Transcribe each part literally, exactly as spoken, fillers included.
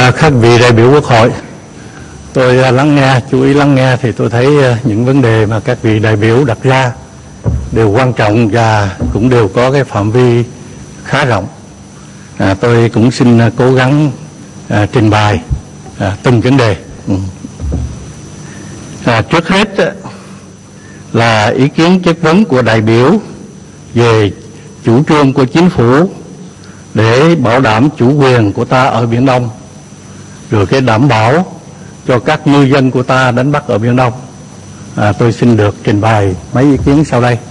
À, các vị đại biểu Quốc hội, tôi lắng nghe, chú ý lắng nghe thì tôi thấy những vấn đề mà các vị đại biểu đặt ra đều quan trọng và cũng đều có cái phạm vi khá rộng. À, tôi cũng xin cố gắng à, trình bày à, từng vấn đề. Ừ. À, trước hết là ý kiến chất vấn của đại biểu về chủ trương của chính phủ để bảo đảm chủ quyền của ta ở Biển Đông, rồi cái đảm bảo cho các ngư dân của ta đánh bắt ở Biển Đông. À, tôi xin được trình bày mấy ý kiến sau đây.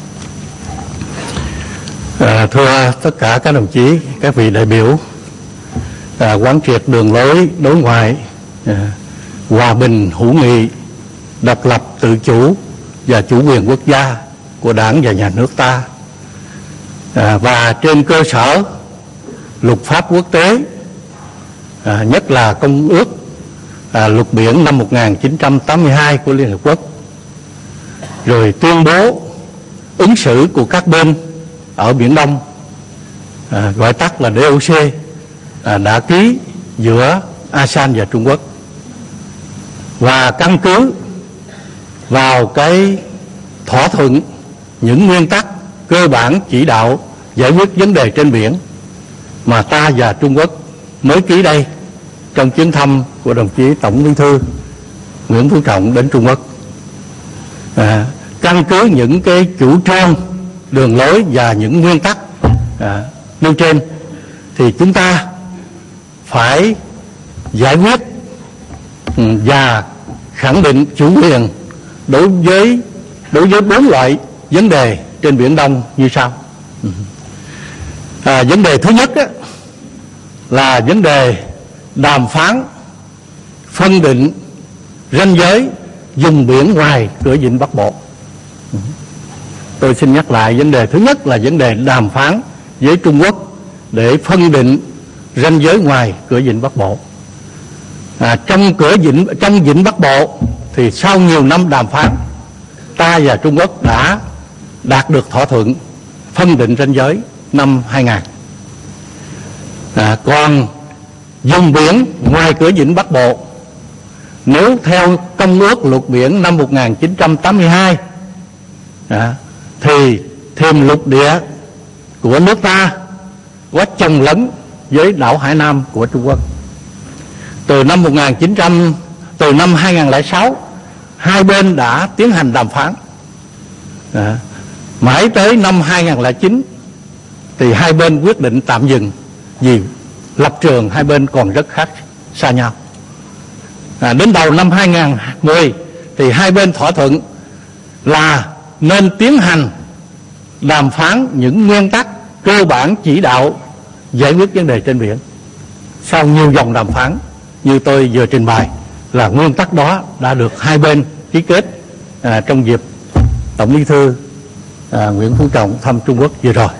À, thưa tất cả các đồng chí, các vị đại biểu, à, quán triệt đường lối đối ngoại à, hòa bình, hữu nghị, độc lập, tự chủ và chủ quyền quốc gia của Đảng và Nhà nước ta, à, và trên cơ sở luật pháp quốc tế, à, nhất là Công ước à, Luật Biển năm một nghìn chín trăm tám mươi hai của Liên Hợp Quốc, rồi tuyên bố ứng xử của các bên ở Biển Đông, à, gọi tắt là đê ô xê, à, đã ký giữa a sê an và Trung Quốc, và căn cứ vào cái thỏa thuận những nguyên tắc cơ bản chỉ đạo giải quyết vấn đề trên biển mà ta và Trung Quốc mới ký đây trong chuyến thăm của đồng chí Tổng Bí thư Nguyễn Phú Trọng đến Trung Quốc. À, căn cứ những cái chủ trương, đường lối và những nguyên tắc à, nêu trên thì chúng ta phải giải quyết và khẳng định chủ quyền đối với đối với bốn loại vấn đề trên Biển Đông như sau. À, vấn đề thứ nhất á, là vấn đề đàm phán phân định ranh giới vùng biển ngoài cửa vịnh Bắc Bộ. Tôi xin nhắc lại, vấn đề thứ nhất là vấn đề đàm phán với Trung Quốc để phân định ranh giới ngoài cửa vịnh Bắc Bộ. À, trong cửa vịnh trong vịnh Bắc Bộ thì sau nhiều năm đàm phán, ta và Trung Quốc đã đạt được thỏa thuận phân định ranh giới năm hai nghìn. À, còn vùng biển ngoài cửa vịnh Bắc Bộ, nếu theo Công ước Luật Biển năm một nghìn chín trăm tám mươi hai à, thì thềm lục địa của nước ta có chồng lấn với đảo Hải Nam của Trung Quốc. Từ năm một nghìn chín trăm từ năm hai nghìn lẻ sáu, hai bên đã tiến hành đàm phán. À, mãi tới năm hai nghìn lẻ chín thì hai bên quyết định tạm dừng vì lập trường hai bên còn rất khác xa nhau. À, đến đầu năm hai nghìn mười thì hai bên thỏa thuận là nên tiến hành đàm phán những nguyên tắc cơ bản chỉ đạo giải quyết vấn đề trên biển. Sau nhiều vòng đàm phán như tôi vừa trình bày, là nguyên tắc đó đã được hai bên ký kết à, trong dịp Tổng Bí thư à, Nguyễn Phú Trọng thăm Trung Quốc vừa rồi.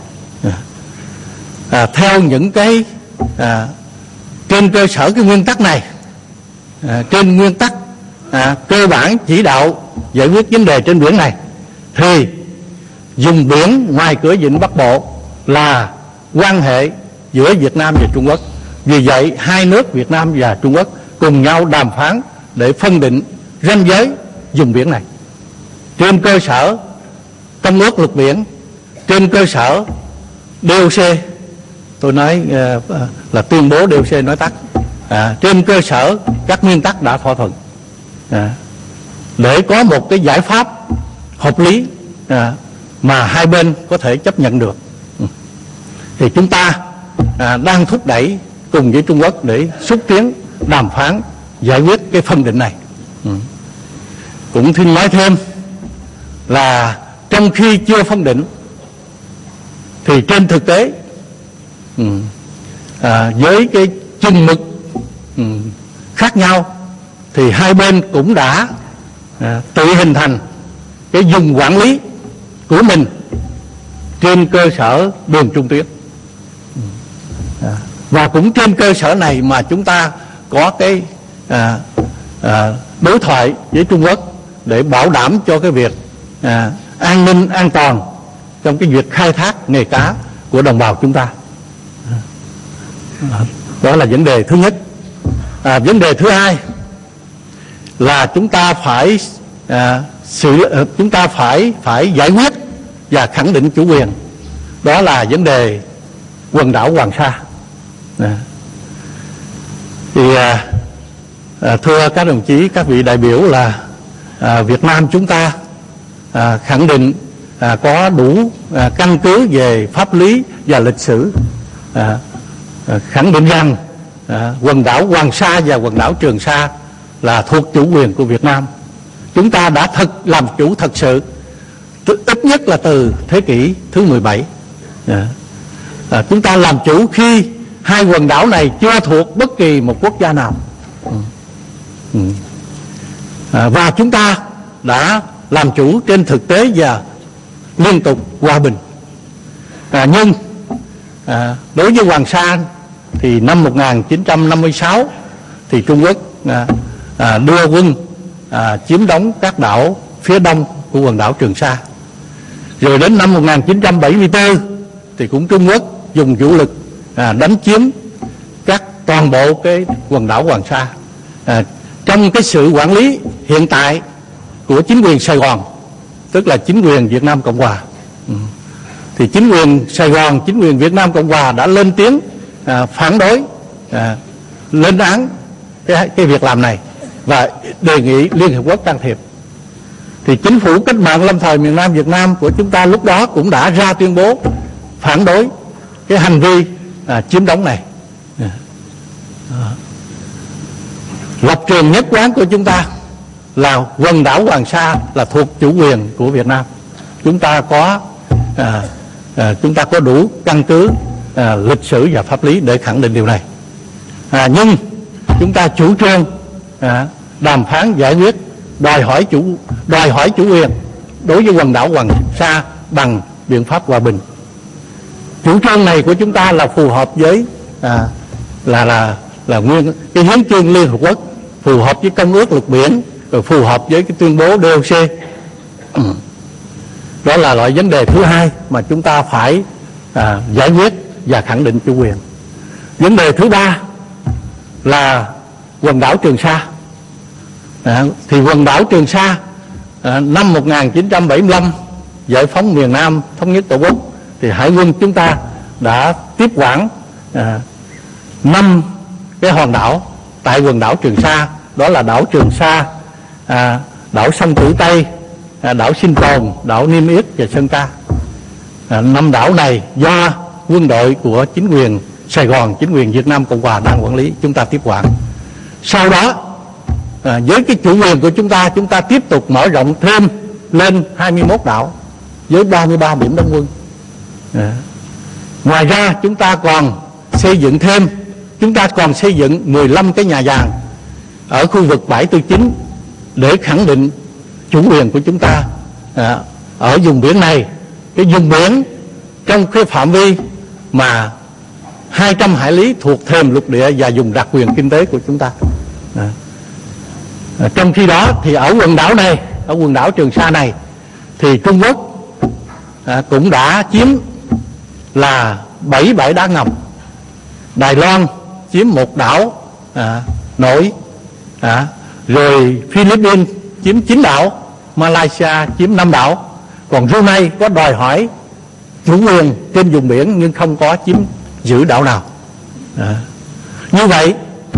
À, theo những cái à, trên cơ sở cái nguyên tắc này, à, trên nguyên tắc à, cơ bản chỉ đạo giải quyết vấn đề trên biển này, thì vùng biển ngoài cửa vịnh Bắc Bộ là quan hệ giữa Việt Nam và Trung Quốc. Vì vậy hai nước Việt Nam và Trung Quốc cùng nhau đàm phán để phân định ranh giới vùng biển này trên cơ sở Công ước Luật Biển, trên cơ sở đê ô xê. Tôi nói uh, là tuyên bố đê ô xê nói tắt, à, trên cơ sở các nguyên tắc đã thỏa thuận, à, để có một cái giải pháp hợp lý à, mà hai bên có thể chấp nhận được. Ừ. Thì chúng ta à, đang thúc đẩy cùng với Trung Quốc để xúc tiến đàm phán giải quyết cái phân định này. Ừ. Cũng xin nói thêm là trong khi chưa phân định thì trên thực tế ừ, à, với cái chừng mực ừ, khác nhau thì hai bên cũng đã à, tự hình thành cái vùng quản lý của mình trên cơ sở đường trung tuyến. À, và cũng trên cơ sở này mà chúng ta có cái à, à, đối thoại với Trung Quốc để bảo đảm cho cái việc à, an ninh an toàn trong cái việc khai thác nghề cá của đồng bào chúng ta. Đó là vấn đề thứ nhất. à, vấn đề thứ hai là chúng ta phải à, sự chúng ta phải phải giải quyết và khẳng định chủ quyền, đó là vấn đề quần đảo Hoàng Sa. À. Thì à, à, thưa các đồng chí, các vị đại biểu, là à, Việt Nam chúng ta à, khẳng định à, có đủ à, căn cứ về pháp lý và lịch sử à, à, khẳng định rằng à, quần đảo Hoàng Sa và quần đảo Trường Sa là thuộc chủ quyền của Việt Nam. Chúng ta đã thật làm chủ thật sự, ít nhất là từ thế kỷ thứ mười bảy. À, à, chúng ta làm chủ khi hai quần đảo này chưa thuộc bất kỳ một quốc gia nào. Ừ. Ừ. À, và chúng ta đã làm chủ trên thực tế và liên tục hòa bình. À, nhưng à, đối với Hoàng Sa thì năm một nghìn chín trăm năm mươi sáu thì Trung Quốc à, à, đưa quân à, chiếm đóng các đảo phía đông của quần đảo Trường Sa. Rồi đến năm một nghìn chín trăm bảy mươi tư thì cũng Trung Quốc dùng vũ lực à, đánh chiếm các toàn bộ cái quần đảo Hoàng Sa. À, trong cái sự quản lý hiện tại của chính quyền Sài Gòn, tức là chính quyền Việt Nam Cộng Hòa, ừ. thì chính quyền Sài Gòn, chính quyền Việt Nam Cộng Hòa đã lên tiếng à, phản đối, à, lên án cái, cái việc làm này và đề nghị Liên Hiệp Quốc can thiệp. Thì chính phủ cách mạng lâm thời miền Nam Việt Nam của chúng ta lúc đó cũng đã ra tuyên bố phản đối cái hành vi à, chiếm đóng này. À. À. Lập trường nhất quán của chúng ta là quần đảo Hoàng Sa là thuộc chủ quyền của Việt Nam. Chúng ta có à, à, chúng ta có đủ căn cứ à, lịch sử và pháp lý để khẳng định điều này. À, nhưng chúng ta chủ trương à, đàm phán giải quyết, đòi hỏi chủ đòi hỏi chủ quyền đối với quần đảo Hoàng Sa bằng biện pháp hòa bình. Chủ trương này của chúng ta là phù hợp với à, là là là nguyên cái hiến chương Liên Hợp Quốc, phù hợp với Công ước Luật Biển, rồi phù hợp với cái tuyên bố đê ô xê. Ừ. Đó là loại vấn đề thứ hai mà chúng ta phải à, giải quyết và khẳng định chủ quyền. Vấn đề thứ ba là quần đảo Trường Sa. À, thì quần đảo Trường Sa à, năm một nghìn chín trăm bảy mươi lăm giải phóng miền Nam, thống nhất Tổ quốc, thì hải quân chúng ta đã tiếp quản à, năm cái hòn đảo tại quần đảo Trường Sa. Đó là đảo Trường Sa, à, đảo Sông Tử Tây, à, đảo Sinh Tồn, đảo Niêm Yết và Sơn Ca. À, năm đảo này do quân đội của chính quyền Sài Gòn, chính quyền Việt Nam Cộng Hòa đang quản lý, chúng ta tiếp quản. Sau đó à, với cái chủ quyền của chúng ta, chúng ta tiếp tục mở rộng thêm lên hai mươi mốt đảo với ba mươi ba điểm đóng quân. À. Ngoài ra chúng ta còn xây dựng thêm, chúng ta còn xây dựng mười lăm cái nhà giàn ở khu vực bãi Tư Chính để khẳng định chủ quyền của chúng ta à, ở vùng biển này. Cái vùng biển trong cái phạm vi mà hai trăm hải lý thuộc thềm lục địa và vùng đặc quyền kinh tế của chúng ta. À. À, trong khi đó thì ở quần đảo này, ở quần đảo Trường Sa này, thì Trung Quốc à, cũng đã chiếm là bảy bãi đá ngầm. Đài Loan chiếm một đảo à, nổi, à, rồi Philippines chiếm chín đảo, Malaysia chiếm năm đảo. Còn Brunei có đòi hỏi chủ quyền trên vùng biển nhưng không có chiếm giữ đảo nào. À. Như vậy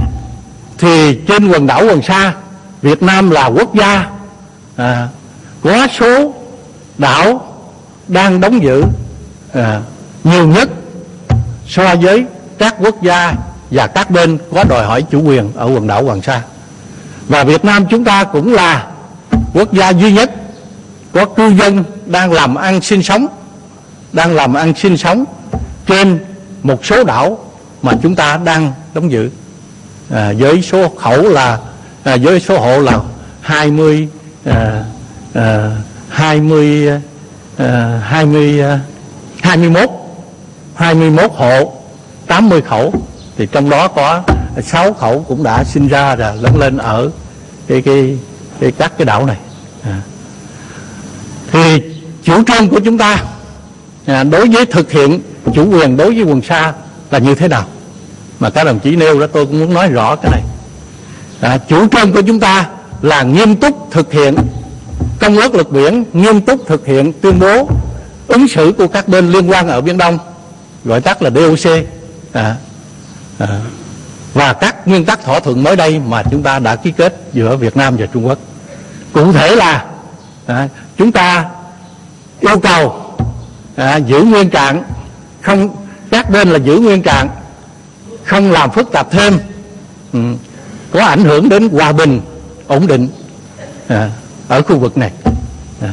thì trên quần đảo Hoàng Sa, Việt Nam là quốc gia à, có số đảo đang đóng giữ à, nhiều nhất so với các quốc gia và các bên có đòi hỏi chủ quyền ở quần đảo Hoàng Sa. Và Việt Nam chúng ta cũng là quốc gia duy nhất có cư dân đang làm ăn sinh sống đang làm ăn sinh sống trên một số đảo mà chúng ta đang đóng giữ, à, với số khẩu là à, với số hộ là hai mươi à, à, hai mươi à, hai mươi à, hai mươi mốt hai mươi mốt hộ, tám mươi khẩu, thì trong đó có sáu khẩu cũng đã sinh ra và lớn lên ở cái cái, cái các cái đảo này. À. Thì chủ trương của chúng ta à, đối với thực hiện chủ quyền đối với quần Sa là như thế nào mà các đồng chí nêu đó, tôi cũng muốn nói rõ cái này. À, chủ trương của chúng ta là nghiêm túc thực hiện Công ước Luật Biển, nghiêm túc thực hiện tuyên bố ứng xử của các bên liên quan ở Biển Đông, gọi tắt là đê ô xê, à, à, và các nguyên tắc thỏa thuận mới đây mà chúng ta đã ký kết giữa Việt Nam và Trung Quốc. Cụ thể là à, chúng ta yêu cầu à, giữ nguyên trạng, không các bên là giữ nguyên trạng, không làm phức tạp thêm, ừ, có ảnh hưởng đến hòa bình, ổn định à, ở khu vực này. À,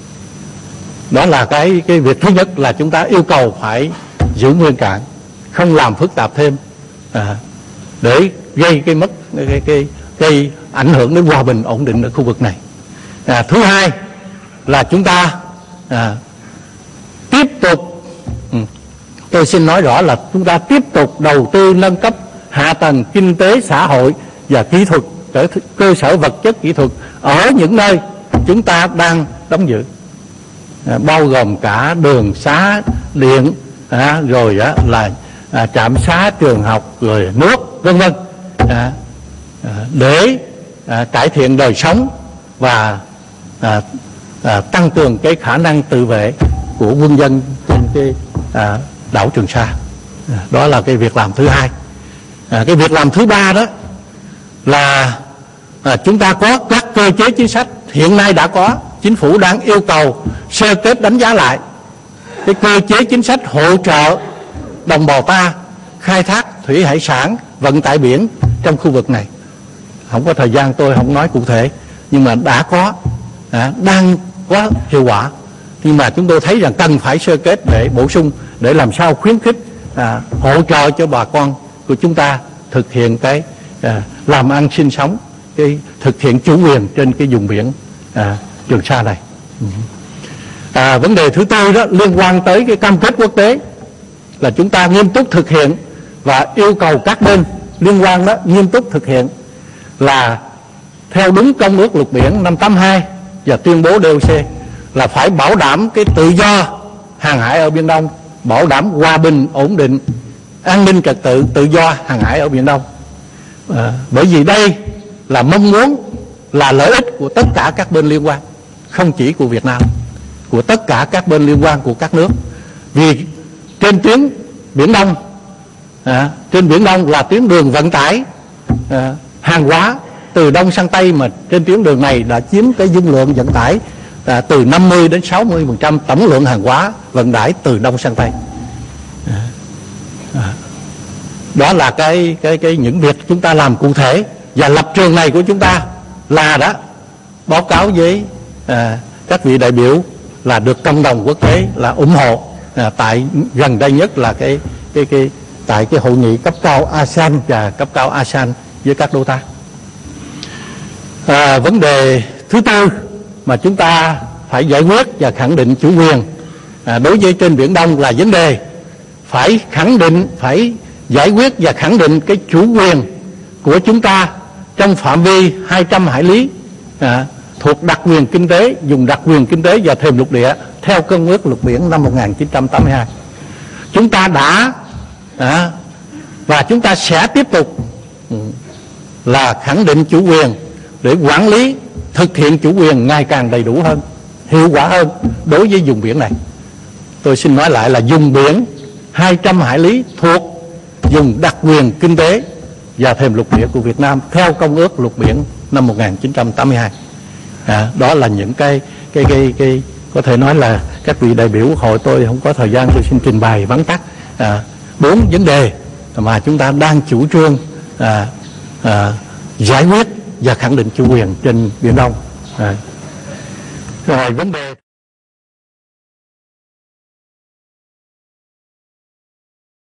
đó là cái cái việc thứ nhất, là chúng ta yêu cầu phải giữ nguyên trạng, không làm phức tạp thêm à, để gây cái mất cái, cái gây ảnh hưởng đến hòa bình, ổn định ở khu vực này. À, thứ hai là chúng ta à, tiếp tục, ừ, tôi xin nói rõ là chúng ta tiếp tục đầu tư nâng cấp hạ tầng kinh tế xã hội và kỹ thuật, cơ sở vật chất kỹ thuật ở những nơi chúng ta đang đóng giữ, à, bao gồm cả đường xá, điện, à, rồi á, là à, trạm xá, trường học, rồi nước, vân vân, à, à, để à, cải thiện đời sống và à, à, tăng cường cái khả năng tự vệ của quân dân trên cái à, đảo Trường Sa. À, đó là cái việc làm thứ hai. À, cái việc làm thứ ba đó là à, chúng ta có các cơ chế chính sách hiện nay đã có. Chính phủ đang yêu cầu sơ kết đánh giá lại cái cơ chế chính sách hỗ trợ đồng bào ta khai thác thủy hải sản, vận tải biển trong khu vực này. Không có thời gian tôi không nói cụ thể, nhưng mà đã có, à, đang có hiệu quả. Nhưng mà chúng tôi thấy rằng cần phải sơ kết để bổ sung, để làm sao khuyến khích à, hỗ trợ cho bà con của chúng ta thực hiện cái à, làm ăn sinh sống, cái thực hiện chủ quyền trên cái vùng biển à, Trường Sa này. À, vấn đề thứ tư đó liên quan tới cái cam kết quốc tế, là chúng ta nghiêm túc thực hiện và yêu cầu các bên liên quan đó nghiêm túc thực hiện, là theo đúng Công ước Luật Biển năm tám hai và tuyên bố đê ô xê, là phải bảo đảm cái tự do hàng hải ở Biển Đông, bảo đảm hòa bình, ổn định, an ninh trật tự, tự do hàng hải ở Biển Đông. À, bởi vì đây là mong muốn, là lợi ích của tất cả các bên liên quan, không chỉ của Việt Nam, của tất cả các bên liên quan của các nước. Vì trên tuyến Biển Đông, à, trên Biển Đông là tuyến đường vận tải à, hàng hóa từ Đông sang Tây, mà trên tuyến đường này đã chiếm cái dung lượng vận tải à, từ năm mươi đến sáu mươi phần trăm tổng lượng hàng hóa vận tải từ Đông sang Tây. À, à, đó là cái cái cái những việc chúng ta làm cụ thể, và lập trường này của chúng ta là đã báo cáo với à, các vị đại biểu là được cộng đồng quốc tế là ủng hộ à, tại gần đây nhất là cái cái cái tại cái hội nghị cấp cao a sê an và cấp cao a sê an với các đối tác. À, vấn đề thứ tư mà chúng ta phải giải quyết và khẳng định chủ quyền à, đối với trên Biển Đông là vấn đề phải khẳng định, phải giải quyết và khẳng định cái chủ quyền của chúng ta trong phạm vi hai trăm hải lý à, thuộc đặc quyền kinh tế, vùng đặc quyền kinh tế và thềm lục địa theo Công ước Luật Biển năm một nghìn chín trăm tám mươi hai. Chúng ta đã à, và chúng ta sẽ tiếp tục là khẳng định chủ quyền để quản lý, thực hiện chủ quyền ngày càng đầy đủ hơn, hiệu quả hơn đối với vùng biển này. Tôi xin nói lại là vùng biển hai trăm hải lý thuộc vùng đặc quyền kinh tế và thềm lục địa của Việt Nam theo Công ước Luật Biển năm một nghìn chín trăm tám mươi hai. À, đó là những cái cái cái cái có thể nói là các vị đại biểu hội, tôi không có thời gian, tôi xin trình bày vắn tắt à, bốn vấn đề mà chúng ta đang chủ trương à, à, giải quyết và khẳng định chủ quyền trên Biển Đông. À, rồi vấn đề